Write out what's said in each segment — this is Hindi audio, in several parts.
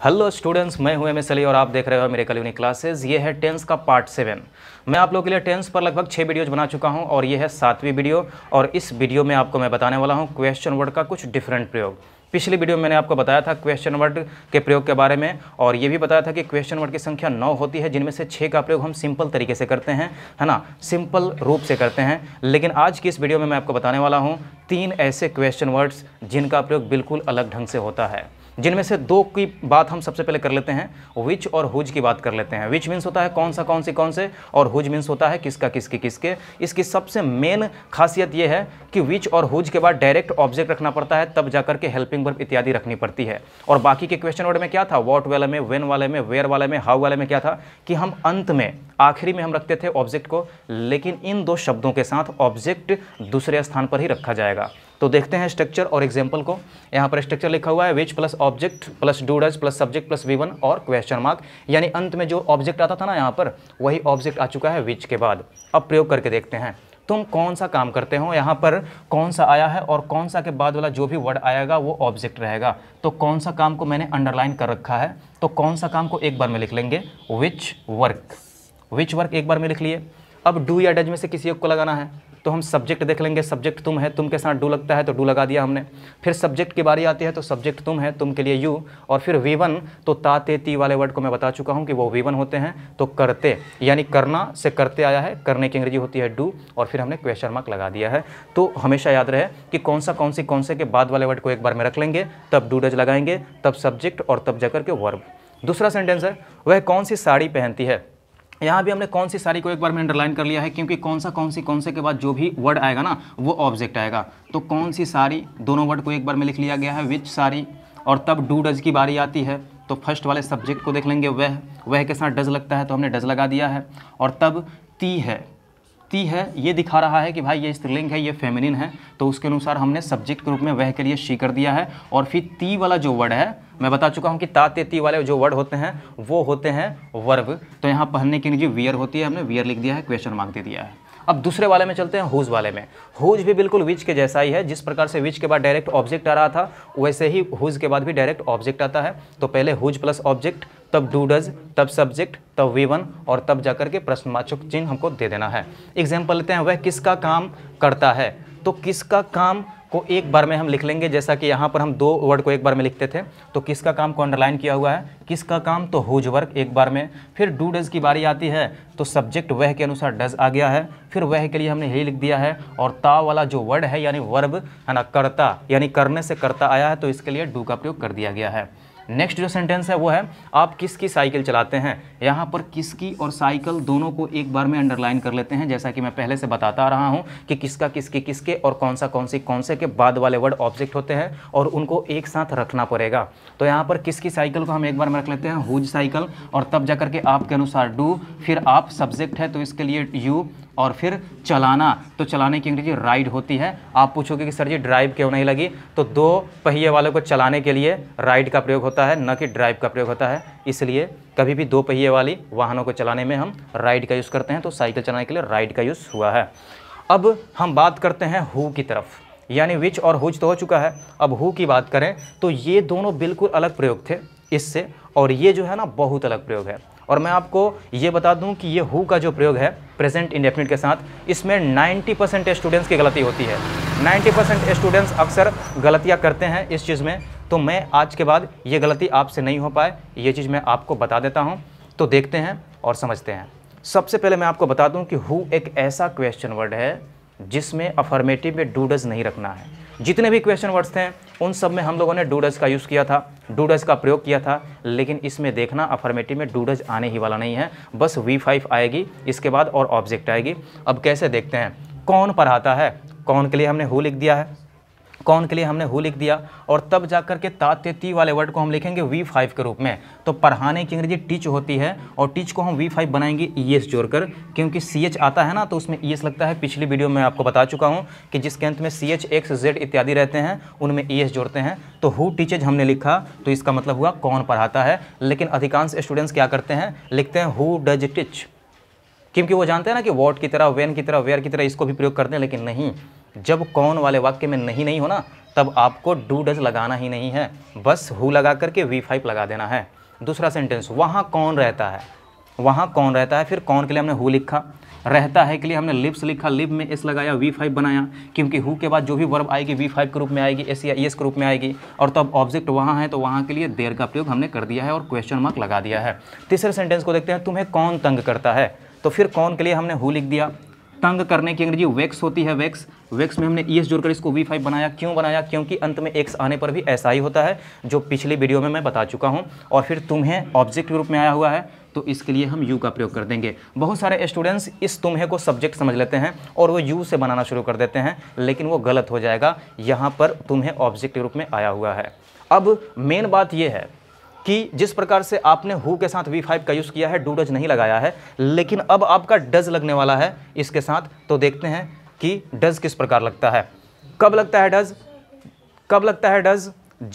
हेलो स्टूडेंट्स, मैं हूं एमएस अली और आप देख रहे हो मेरे यूनिक क्लासेस। ये है टेंस का पार्ट 7। मैं आप लोगों के लिए टेंस पर लगभग 6 वीडियोज बना चुका हूं और ये है 7वीं वीडियो। और इस वीडियो में आपको मैं बताने वाला हूं क्वेश्चन वर्ड का कुछ डिफरेंट प्रयोग। पिछली वीडियो में मैंने आपको बताया था क्वेश्चन वर्ड के प्रयोग के बारे में, और ये भी बताया था कि क्वेश्चन वर्ड की संख्या 9 होती है, जिनमें से 6 का प्रयोग हम सिंपल तरीके से करते हैं, है ना, सिंपल रूप से करते हैं। लेकिन आज की इस वीडियो में मैं आपको बताने वाला हूँ 3 ऐसे क्वेश्चन वर्ड्स जिनका प्रयोग बिल्कुल अलग ढंग से होता है। जिनमें से 2 की बात हम सबसे पहले कर लेते हैं, विच और हुज की बात कर लेते हैं। विच मीन्स होता है कौन सा कौन सी कौन से, और हुज मीन्स होता है किसका किसकी किसके। इसकी सबसे मेन खासियत यह है कि विच और हुज के बाद डायरेक्ट ऑब्जेक्ट रखना पड़ता है, तब जाकर के हेल्पिंग वर्ब इत्यादि रखनी पड़ती है। और बाकी के क्वेश्चन वर्ड में क्या था, व्हाट वाले में, व्हेन वाले में, वेयर वाले में, हाउ वाले में क्या था कि हम अंत में आखिरी में हम रखते थे ऑब्जेक्ट को, लेकिन इन 2 शब्दों के साथ ऑब्जेक्ट दूसरे स्थान पर ही रखा जाएगा। तो देखते हैं स्ट्रक्चर और एग्जाम्पल को। यहाँ पर स्ट्रक्चर लिखा हुआ है which plus object plus do does plus subject plus V1 और क्वेश्चन मार्क, यानी अंत में जो ऑब्जेक्ट आता था ना, यहाँ पर वही ऑब्जेक्ट आ चुका है विच के बाद। अब प्रयोग करके देखते हैं तुम कौन सा काम करते हो। यहाँ पर कौन सा आया है और कौन सा के बाद वाला जो भी वर्ड आएगा वो ऑब्जेक्ट रहेगा। तो कौन सा काम को मैंने अंडरलाइन कर रखा है, तो कौन सा काम को एक बार में लिख लेंगे, विच वर्क। विच वर्क एक बार में लिख लिए। अब डू या डज में से किसी एक को लगाना है, तो हम सब्जेक्ट देख लेंगे। सब्जेक्ट तुम है, तुम के साथ डू लगता है तो डू लगा दिया हमने। फिर सब्जेक्ट की बारी आती है तो सब्जेक्ट तुम है, तुम के लिए यू। और फिर V1 तो ता ते ती वाले वर्ड को मैं बता चुका हूँ कि वो V1 होते हैं। तो करते यानी करना से करते आया है, करने की अंग्रेजी होती है डू, और फिर हमने क्वेश्चन मार्क लगा दिया है। तो हमेशा याद रहे कि कौन सा कौन से के बाद वाले वर्ड को एक बार में रख लेंगे, तब डू डज लगाएंगे, तब सब्जेक्ट और तब जाकर के वर्ब। दूसरा सेंटेंस है वह कौन सी साड़ी पहनती है। यहाँ भी हमने कौन सी साड़ी को एक बार में अंडरलाइन कर लिया है, क्योंकि कौन से के बाद जो भी वर्ड आएगा ना वो ऑब्जेक्ट आएगा। तो कौन सी साड़ी, दोनों वर्ड को एक बार में लिख लिया गया है विच साड़ी। और तब डू डज की बारी आती है तो फर्स्ट वाले सब्जेक्ट को देख लेंगे, वह के साथ डज लगता है तो हमने डज लगा दिया है। और तब ती है, ये दिखा रहा है कि भाई ये स्त्रीलिंग है, ये फेमिनिन है, तो उसके अनुसार हमने सब्जेक्ट के रूप में वह के लिए शी कर दिया है। और फिर ती वाला जो वर्ड है, मैं बता चुका हूँ कि ता ते ती वाले जो वर्ड होते हैं वो होते हैं वर्ब। तो यहाँ पहनने की जो वियर होती है, हमने वियर लिख दिया है, क्वेश्चन मार्क दे दिया है। अब दूसरे वाले में चलते हैं, हुज वाले में। हुज भी बिल्कुल विच के जैसा ही है। जिस प्रकार से विच के बाद डायरेक्ट ऑब्जेक्ट आ रहा था, वैसे ही हुज के बाद भी डायरेक्ट ऑब्जेक्ट आता है। तो पहले हुज प्लस ऑब्जेक्ट, तब डू डज, तब सब्जेक्ट, तब V1, और तब जाकर के प्रश्नवाचक चिन्ह हमको दे देना है। एग्जाम्पल लेते हैं, वह किसका काम करता है। तो किसका काम को एक बार में हम लिख लेंगे, जैसा कि यहाँ पर हम 2 वर्ड को एक बार में लिखते थे। तो किसका काम को अंडरलाइन किया हुआ है, किसका काम, तो हुज वर्क एक बार में। फिर डू डज की बारी आती है तो सब्जेक्ट वह के अनुसार डज आ गया है, फिर वह के लिए हमने यही लिख दिया है। और ता वाला जो वर्ड है यानी वर्ब है ना, करता यानी करने से करता आया है, तो इसके लिए डू का प्रयोग कर दिया गया है। नेक्स्ट जो सेंटेंस है वो है आप किसकी साइकिल चलाते हैं। यहाँ पर किसकी और साइकिल दोनों को एक बार में अंडरलाइन कर लेते हैं, जैसा कि मैं पहले से बताता रहा हूँ कि किसका किसकी किसके और कौन से के बाद वाले वर्ड ऑब्जेक्ट होते हैं और उनको एक साथ रखना पड़ेगा। तो यहाँ पर किसकी साइकिल को हम एक बार में रख लेते हैं, हुज साइकिल, और तब जाकर के आपके अनुसार डू, फिर आप सब्जेक्ट है तो इसके लिए यू, और फिर चलाना, तो चलाने की अंग्रेजी राइड होती है। आप पूछोगे कि सर जी ड्राइव क्यों नहीं लगी, तो 2 पहिए वालों को चलाने के लिए राइड का प्रयोग होता है, न कि ड्राइव का प्रयोग होता है। इसलिए कभी भी 2 पहिए वाली वाहनों को चलाने में हम राइड का यूज़ करते हैं, तो साइकिल चलाने के लिए राइड का यूज़ हुआ है। अब हम बात करते हैं हु की तरफ, यानी विच और हुज तो हो चुका है। अब हु की बात करें तो ये दोनों बिल्कुल अलग प्रयोग थे इससे, और ये जो है ना बहुत अलग प्रयोग है। और मैं आपको ये बता दूं कि ये हु का जो प्रयोग है प्रेजेंट इंडेफिनिट के साथ, इसमें 90% स्टूडेंट्स की गलती होती है। 90% स्टूडेंट्स अक्सर गलतियां करते हैं इस चीज़ में। तो मैं आज के बाद ये गलती आपसे नहीं हो पाए, ये चीज़ मैं आपको बता देता हूँ। तो देखते हैं और समझते हैं। सबसे पहले मैं आपको बता दूँ कि हु एक ऐसा क्वेश्चन वर्ड है जिसमें अफर्मेटिव में डू डज नहीं रखना है। जितने भी क्वेश्चन वर्ड्स थे उन सब में हम लोगों ने डू डज का यूज़ किया था, डू डज का प्रयोग किया था। लेकिन इसमें देखना अफर्मेटिव में डू डज आने ही वाला नहीं है, बस V5 आएगी, इसके बाद और ऑब्जेक्ट आएगी। अब कैसे देखते हैं, कौन पढ़ाता है, कौन के लिए हमने हु लिख दिया है, कौन के लिए हमने हु लिख दिया, और तब जाकर के ता ते ती वाले वर्ड को हम लिखेंगे V5 के रूप में। तो पढ़ाने की अंग्रेजी टीच होती है, और टीच को हम V5 बनाएंगे ES जोड़कर, क्योंकि CH आता है ना तो उसमें ES लगता है। पिछली वीडियो में आपको बता चुका हूँ कि जिसके अंत में CH, X, Z इत्यादि रहते हैं उनमें ES जोड़ते हैं। तो हु टीचेज हमने लिखा तो इसका मतलब हुआ कौन पढ़ाता है। लेकिन अधिकांश स्टूडेंट्स क्या करते हैं, लिखते हैं हु डज टीच, क्योंकि वो जानते हैं ना कि व्हाट की तरह, व्हेन की तरह, वेयर की तरह इसको भी प्रयोग करते हैं। लेकिन नहीं, जब कौन वाले वाक्य में नहीं नहीं हो ना, तब आपको डू डज लगाना ही नहीं है, बस हु लगा करके V5 लगा देना है। दूसरा सेंटेंस, वहाँ कौन रहता है, वहाँ कौन रहता है, फिर कौन के लिए हमने हु लिखा, रहता है के लिए हमने लिव्स लिखा, लिव में एस लगाया, V5 बनाया, क्योंकि हु के बाद जो भी वर्ब आएगी V5 के रूप में आएगी, एस या ईएस के रूप में आएगी, और तब ऑब्जेक्ट वहाँ है तो वहाँ के लिए देयर का प्रयोग हमने कर दिया है और क्वेश्चन मार्क लगा दिया है। तीसरे सेंटेंस को देखते हैं, तुम्हें कौन तंग करता है, तो फिर कौन के लिए हमने हु लिख दिया। तंग करने की अंग्रेजी वेक्स होती है, वेक्स, वेक्स में हमने ईएस जोड़कर इसको V5 बनाया। क्यों बनाया, क्योंकि अंत में एक्स आने पर भी ऐसा ही होता है, जो पिछली वीडियो में मैं बता चुका हूँ। और फिर तुम्हें ऑब्जेक्ट के रूप में आया हुआ है तो इसके लिए हम यू का प्रयोग कर देंगे। बहुत सारे स्टूडेंट्स इस तुम्हें को सब्जेक्ट समझ लेते हैं और वो यू से बनाना शुरू कर देते हैं, लेकिन वो गलत हो जाएगा। यहाँ पर तुम्हें ऑब्जेक्ट के रूप में आया हुआ है। अब मेन बात यह है कि जिस प्रकार से आपने हु के साथ V5 का यूज़ किया है, डू डज नहीं लगाया है, लेकिन अब आपका डज लगने वाला है इसके साथ। तो देखते हैं कि डज किस प्रकार लगता है। कब लगता है डज, कब लगता है डज,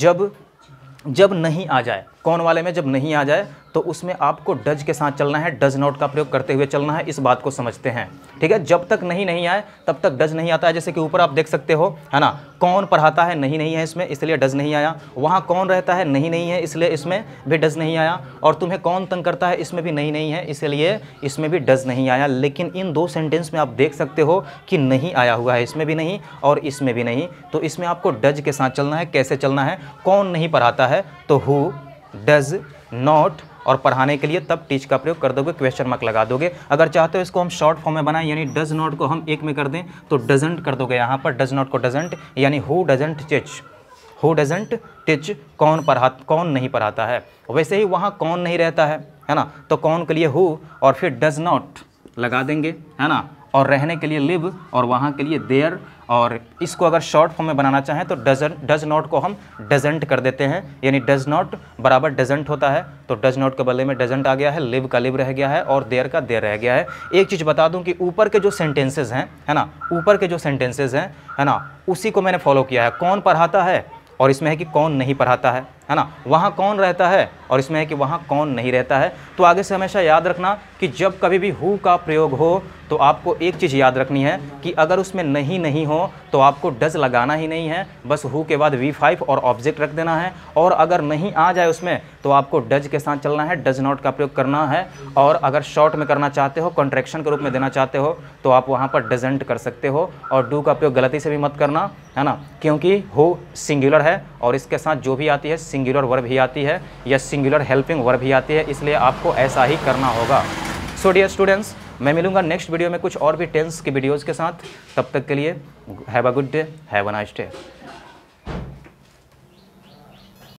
जब नहीं आ जाए, कौन वाले में जब नहीं आ जाए तो उसमें आपको डज के साथ चलना है, डज नॉट का प्रयोग करते हुए चलना है। इस बात को समझते हैं, ठीक है। जब तक नहीं आए तब तक डज नहीं आता है। जैसे कि ऊपर आप देख सकते हो, है ना, कौन पढ़ाता है, नहीं है इसमें, इसलिए डज नहीं आया। वहाँ कौन रहता है, नहीं है, इसलिए इसमें भी डज नहीं आया। और तुम्हें कौन तंग करता है, इसमें भी नहीं है, इसलिए इसमें भी डज नहीं आया। लेकिन इन दो सेंटेंस में आप देख सकते हो कि नहीं आया हुआ है, इसमें भी नहीं और इसमें भी नहीं। तो इसमें आपको डज के साथ चलना है। कैसे चलना है, कौन नहीं पढ़ाता है तो हु, डज नॉट, और पढ़ाने के लिए तब टीच का प्रयोग कर दोगे, क्वेश्चन मार्क लगा दोगे। अगर चाहते हो इसको हम शॉर्ट फॉर्म में बनाएं, यानी डज नॉट को हम एक में कर दें तो डजंट कर दोगे। यहाँ पर डज नॉट को डजंट, यानी who doesn't teach, who doesn't teach, कौन नहीं पढ़ाता है। वैसे ही वहाँ कौन नहीं रहता है ना, तो कौन के लिए हु और फिर डज नॉट लगा देंगे, है ना, और रहने के लिए लिव और वहाँ के लिए देयर। और इसको अगर शॉर्ट फॉर्म में बनाना चाहें तो डज नॉट को हम डजंट कर देते हैं, यानी डज नॉट बराबर डजंट होता है। तो डज नॉट के बदले में डजंट आ गया है, लिव का लिव रह गया है और देयर का देयर रह गया है। एक चीज़ बता दूं कि ऊपर के जो सेंटेंसेज हैं, है ना, ऊपर के जो सेंटेंसेज हैं, है ना, उसी को मैंने फॉलो किया है। कौन पढ़ाता है और इसमें है कि कौन नहीं पढ़ाता है ना। वहाँ कौन रहता है और इसमें है कि वहाँ कौन नहीं रहता है। तो आगे से हमेशा याद रखना कि जब कभी भी हु का प्रयोग हो तो आपको एक चीज़ याद रखनी है कि अगर उसमें नहीं हो तो आपको डज लगाना ही नहीं है, बस हु के बाद V5 और ऑब्जेक्ट रख देना है। और अगर नहीं आ जाए उसमें तो आपको डज के साथ चलना है, डज नॉट का प्रयोग करना है। और अगर शॉर्ट में करना चाहते हो, कॉन्ट्रैक्शन के रूप में देना चाहते हो तो आप वहाँ पर डजंट कर सकते हो। और डू का प्रयोग गलती से भी मत करना, है ना, क्योंकि हु सिंगुलर है और इसके साथ जो भी आती है सिंगुलर वर्ब ही आती है या सिंगुलर हेल्पिंग वर्ब ही आती है, इसलिए आपको ऐसा ही करना होगा। सो डियर स्टूडेंट्स, मैं मिलूंगा नेक्स्ट वीडियो में कुछ और भी टेंस की वीडियोज़ के साथ। तब तक के लिए have a good day, have a nice day.